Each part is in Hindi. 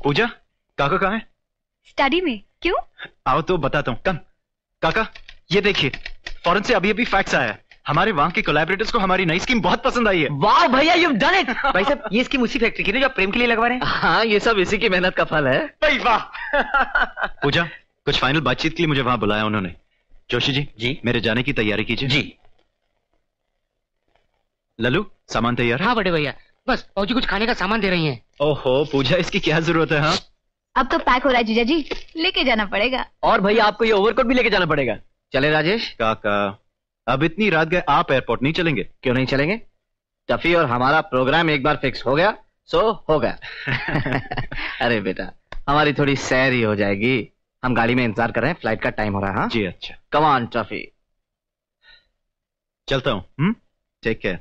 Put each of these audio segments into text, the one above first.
पूजा, काका कहाँ है? स्टडी में। क्यों? आओ तो बताता हूँ। कम। काका, ये देखिए, फॉरेन से अभी अभी फैक्स आया है। हमारे वहाँ के कोलैबोरेटर्स को हमारी नई स्कीम बहुत पसंद आई है। वाह भैया, यू डन इट। भाई साहब, ये स्कीम उसी फैक्ट्री की ना जो आप प्रेम के लिए लगवा रहे हैं? हाँ, ये सब इसी की मेहनत का फल है। भाई वाह। पूजा, कुछ फाइनल बातचीत के लिए मुझे वहाँ बुलाया उन्होंने। जोशी जी, जी मेरे जाने की तैयारी कीजिए। जी। लल्लू, सामान तैयार है? हाँ बड़े भैया, बस फौजी कुछ खाने का सामान दे रही हैं। ओहो पूजा, इसकी क्या जरूरत है? हाँ, अब तो पैक हो रहा है जीजा जी, लेके जाना पड़ेगा। और भैया आपको ये ओवरकोट भी लेके जाना पड़ेगा। चले राजेश? काका, अब इतनी रात गए आप एयरपोर्ट नहीं चलेंगे? क्यों नहीं चलेंगे? टफी और हमारा प्रोग्राम एक बार फिक्स हो गया सो हो गया। अरे बेटा, हमारी थोड़ी सैर ही हो जाएगी। हम गाड़ी में इंतजार कर रहे हैं, फ्लाइट का टाइम हो रहा है। हाँ जी अच्छा। Come on Tuffy. चलता हूँ। Take care.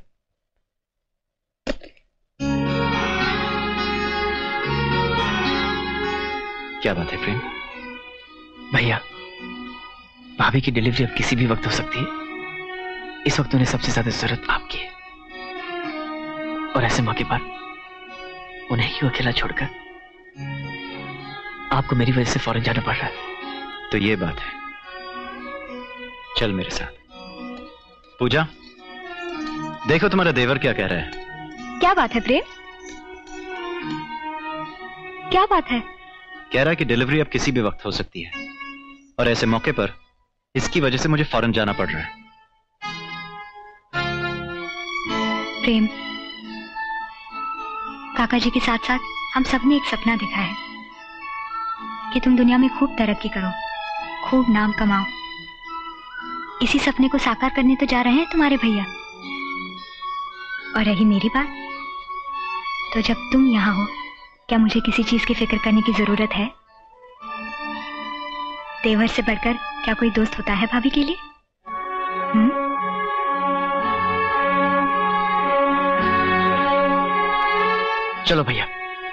क्या बात है प्रेम? भैया, भाभी की डिलीवरी अब किसी भी वक्त हो सकती है। इस वक्त उन्हें सबसे ज्यादा जरूरत आपकी है, और ऐसे मौके पर उन्हें यूं अकेला छोड़कर आपको मेरी वजह से फौरन जाना पड़ रहा है। तो ये बात है, चल मेरे साथ। पूजा, देखो तुम्हारा देवर क्या कह रहा है। क्या बात है प्रेम? क्या बात है? कह रहा है कि डिलीवरी अब किसी भी वक्त हो सकती है, और ऐसे मौके पर इसकी वजह से मुझे फौरन जाना पड़ रहा है। प्रेम, काका जी के साथ साथ हम सबने एक सपना देखा है कि तुम दुनिया में खूब तरक्की करो, खूब नाम कमाओ। इसी सपने को साकार करने तो जा रहे हैं तुम्हारे भैया। और रही मेरी बात, तो जब तुम यहाँ हो, क्या मुझे किसी चीज की फिक्र करने की जरूरत है? देवर से बढ़कर क्या कोई दोस्त होता है भाभी के लिए? चलो भैया।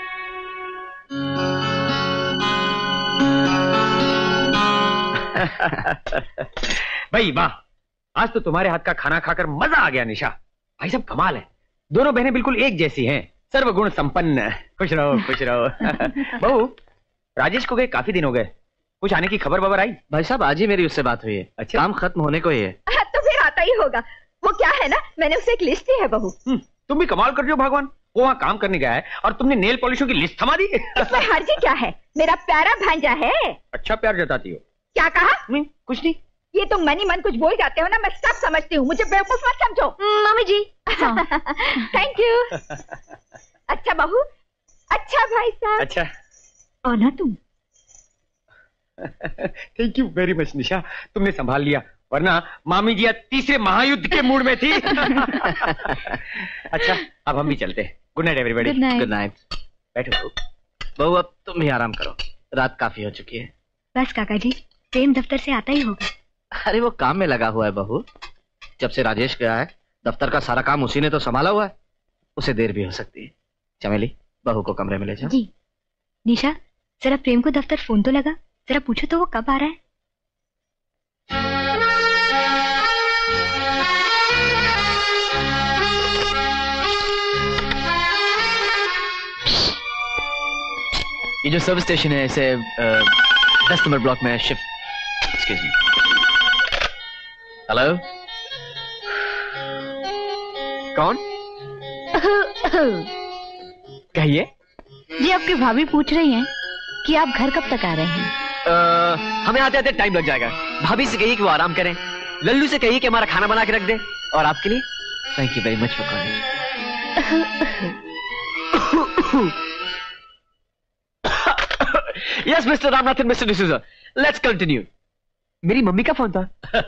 भाई वाह, आज तो तुम्हारे हाथ का खाना खाकर मजा आ गया निशा। भाई साहब कमाल है, दोनों बहनें बिल्कुल एक जैसी हैं, सर्वगुण संपन्न। खुश रहो खुश रहो। बहू, राजेश को गए काफी दिन हो गए, कुछ आने की खबर वबर आई? भाई साहब आज ही मेरी उससे बात हुई है। अच्छा, काम खत्म होने को ही है। तो फिर आता ही होगा। वो क्या है ना, मैंने उसे एक लिस्ट दी है बहू। तुम भी कमाल कर रही हो भगवान, वो वहाँ काम करने गया है और तुमने नेल पॉलिशों की लिस्ट थमा दी। इसमें हर्जी क्या है, मेरा प्यारा भांजा है। अच्छा प्यार जताती हो। क्या कहा? नहीं कुछ नहीं। ये तुम मनी मन कुछ बोल जाते हो ना, मैं सब समझती हूँ, मुझे बेवकूफ मत समझो। मम्मी जी। Thank you. अच्छा बहू, अच्छा भाई साहब। अच्छा और ना तुम। Thank you very much Nisha, तुमने संभाल लिया, वरना मामी जी तीसरे महायुद्ध के मूड में थी। अच्छा अब हम भी चलते हैं। Good night everybody. Good night. बैठो बहू, अब तुम भी आराम करो, रात काफी हो चुकी है। बस काका जी, प्रेम दफ्तर से आता ही होगा। अरे वो काम में लगा हुआ है बहू, जब से राजेश गया है दफ्तर का सारा काम उसी ने तो संभाला हुआ है, उसे देर भी हो सकती है। चमेली, बहू को कमरे में ले जाओ। जी। निशा, जरा प्रेम को दफ्तर फोन तो लगा, जरा पूछो तो वो कब आ रहा है। ये जो सर्विस स्टेशन है इसे 10 नंबर ब्लॉक में शिफ्ट। Excuse me. हेलो, कौन? कहिए। जी आपकी भाभी पूछ रही हैं कि आप घर कब तक आ रहे हैं। हमें आते आते टाइम लग जाएगा। भाभी से कहिए कि वो आराम करें, लल्लू से कहिए कि हमारा खाना बना के रख दे, और आपके लिए thank you very much for calling. Yes mister Ramanathan, mister D'Souza, let's continue. मेरी मम्मी का फोन था।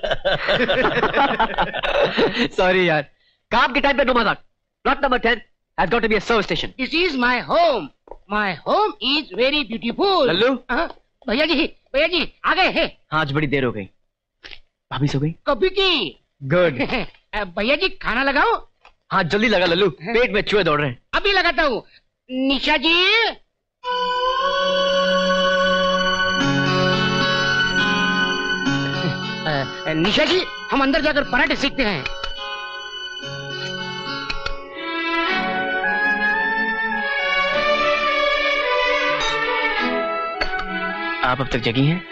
सॉरी यार, काम के टाइम पे नो मजाक। Plot number 10 has got to be a service station. This is my home. My home is very beautiful. Lallu. भैया जी आ गए हैं। हाँ, आज बड़ी देर हो गई। भाभी सो गई? कभी की। गुड। भैया जी खाना लगाओ। हाँ जल्दी लगा लल्लू, पेट में चूहे दौड़ रहे हैं। अभी लगाता हूँ। निशा जी। निशा जी, हम अंदर जाकर पराठे सीखते हैं। आप अब तक जगी हैं?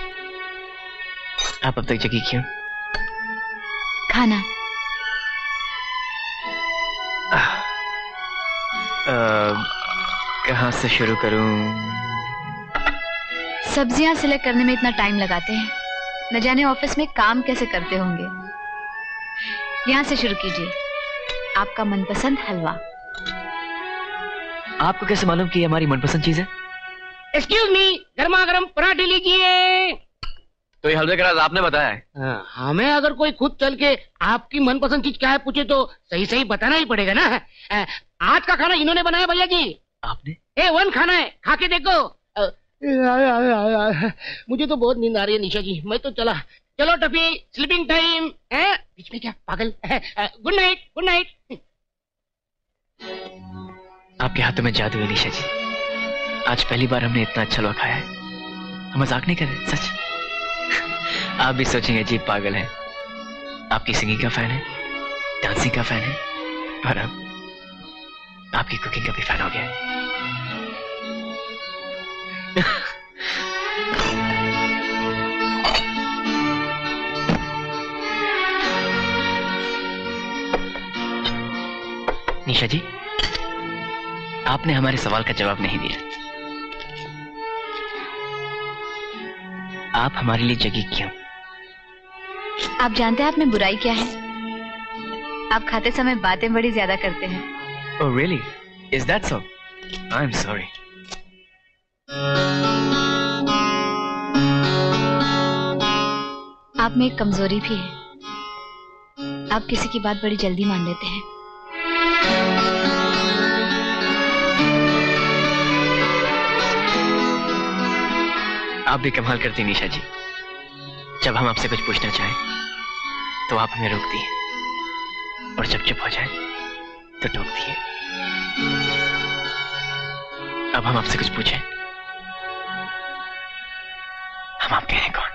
आप अब तक जगी क्यों? खाना। कहाँ से शुरू करूं? सब्जियां सिलेक्ट करने में इतना टाइम लगाते हैं, न जाने ऑफिस में काम कैसे करते होंगे। यहाँ से शुरू कीजिए, आपका मनपसंद हलवा। आपको कैसे मालूम कि ये हमारी मनपसंद चीज है? एक्सक्यूज मी, गर्मा गर्म पराठे लीजिए। तो ये हलवे का राज आपने बताया है? हमें अगर कोई खुद चल के आपकी मनपसंद चीज क्या है पूछे तो सही सही बताना ही पड़ेगा ना। आज का खाना इन्होंने बनाया भैया जी। आपने? A1 खाना है, खा के देखो। मुझे तो बहुत नींद आ रही है निशा जी, मैं तो चला। चलो टफी, स्लीपिंग टाइम है। बीच में क्या पागल? Good night, good night. आपके हाथों में जादू है निशा जी। आज पहली बार हमने इतना अच्छा हलवा खाया है। हम मजाक नहीं कर रहे, सच। आप भी सोचेंगे जी पागल है। आपकी सिंगिंग का फैन है, डांसिंग का फैन है, और अब आपकी कुकिंग का भी फैन हो गया है। निशा जी, आपने हमारे सवाल का जवाब नहीं दिया। आप हमारे लिए जगी क्यों? आप जानते हैं आप में बुराई क्या है? आप खाते समय बातें बड़ी ज्यादा करते हैं। Oh really? Is that so? I'm sorry. आप में एक कमजोरी भी है, आप किसी की बात बड़ी जल्दी मान लेते हैं। आप भी कमाल करती निशा जी। जब हम आपसे कुछ पूछना चाहें तो आप हमें रोकती हैं, और जब चुप हो जाए तो टोकती हैं। अब हम आपसे कुछ पूछें, हम आप कह रहे हैं कौन?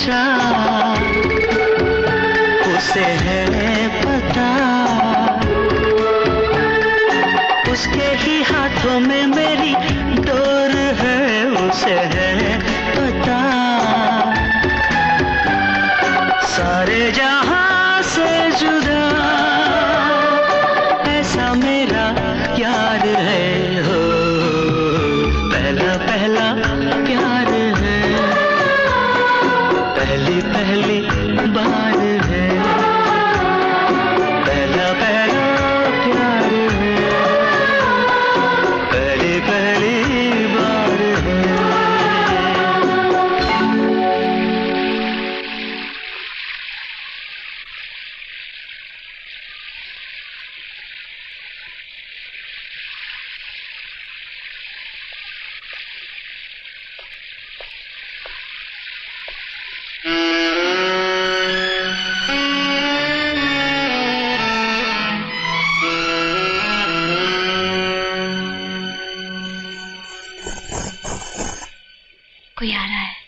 सोचा उसे है पता, उसके ही हाथों में मेरी डोर है, उसे है पता। सारे जहां से जुदा ऐसा मेरा यार है, हो पहला पहला प्यार है, पहली पहली बार है, पहला पहला प्यार है, पहली पहली बार है। कोई आ रहा है।